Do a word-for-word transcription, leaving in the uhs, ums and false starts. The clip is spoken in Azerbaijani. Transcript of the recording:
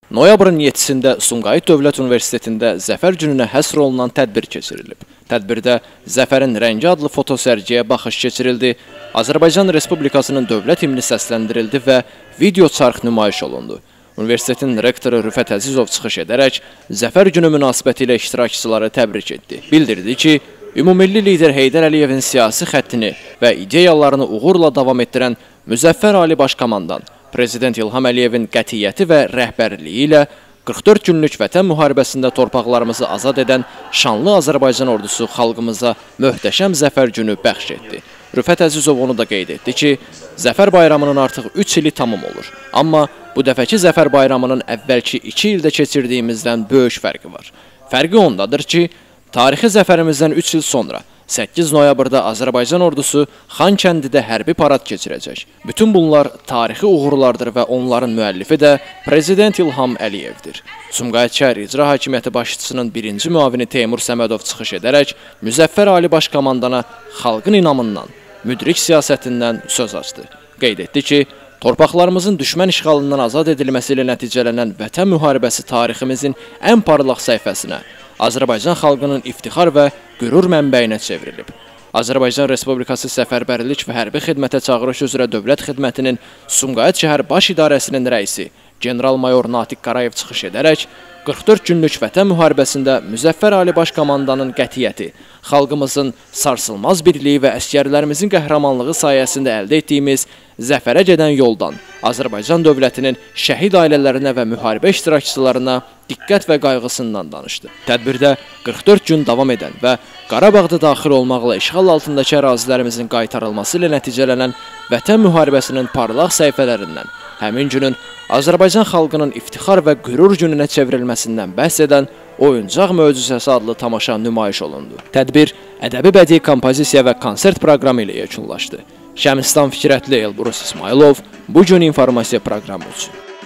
Noyabrın yeddisində Sumqayıt Dövlət Universitetində Zəfər gününə həsr olunan tədbir keçirilib. Tədbirdə Zəfərin rəngi adlı fotosərgiyə baxış keçirildi, Azərbaycan Respublikasının dövlət himni səsləndirildi və video çarx nümayiş olundu. Universitetin rektoru Rüfət Əzizov çıxış edərək Zəfər günü münasibəti ilə iştirakçıları təbrik etdi. Bildirdi ki, Ümumilli lider Heydər Əliyevin siyasi xəttini və ideyalarını uğurla davam etdirən Müzəffər Ali Başkomandan Prezident İlham Əliyevin qətiyyəti və rəhbərliyi ilə qırx dörd günlük vətən müharibəsində torpaqlarımızı azad edən şanlı Azərbaycan ordusu xalqımıza möhtəşəm Zəfər günü bəxş etdi. Rüfət Əzizov onu da qeyd etdi ki, Zəfər bayramının artıq üç ili tamam olur. Amma bu dəfəki Zəfər bayramının əvvəlki iki ildə keçirdiyimizdən böyük fərqi var. Fərqi ondadır ki, tarixi zəfərimizdən üç il sonra səkkiz noyabrda Azərbaycan ordusu Xankəndidə hərbi parad keçirəcək. Bütün bunlar tarixi uğurlardır və onların müəllifi də Prezident İlham Əliyevdir. Sumqayıt şəhər İcra Hakimiyyəti başçısının birinci müavini Teymur Səmədov çıxış edərək Müzəffər Ali Başkomandana xalqın inamından, müdrik siyasətindən söz açdı. Qeyd etdi ki, torpaqlarımızın düşmən işğalından azad edilməsi ilə nəticələnən vətən müharibəsi tariximizin ən parlaq səhifəsinə, Azərbaycan xalqının iftixar və qürur mənbəyinə çevrilib. Azərbaycan Respublikası Səfərbərlik və Hərbi Xidmətə Çağırış üzrə Dövlət Xidmətinin Sumqayıt şəhər Baş İdarəsinin rəisi General-Mayor Natiq Qarayev çıxış edərək qırx dörd günlük vətən müharibəsində Müzəffər Ali Başkomandanın qətiyyəti, xalqımızın sarsılmaz birliyi və əsgərlərimizin qəhrəmanlığı sayəsində əldə etdiyimiz zəfərə gedən yoldan Azərbaycan dövlətinin şəhid ailələrinə və müharibə iştirakçılarına diqqət və qayğısından danışdı. Tədbirdə qırx dörd gün davam edən və Qarabağda daxil olmaqla işğal altındakı ərazilərimizin qaytarılması ilə nəticələnən vətən müharibəsinin parlaq səhifələrindən, həmin günün Azərbaycan xalqının iftixar və qürur gününə çevrilməsindən bəhs edən Oyuncaq Möcüzəsi adlı tamaşa nümayiş olundu. Tədbir ədəbi bədii kompozisiya və konsert proqramı ilə yekunlaşdı. Şəmistan Fikrətli, Elbrus İsmailov, Bu gün informasiya proqramı üçün.